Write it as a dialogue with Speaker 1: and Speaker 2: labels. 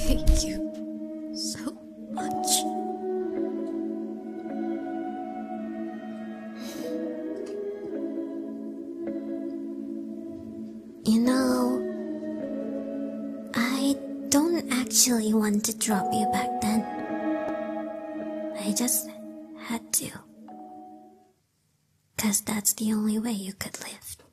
Speaker 1: hate you so much. You know, I don't actually want to drop you back then. I just had to. 'Cause that's the only way you could live.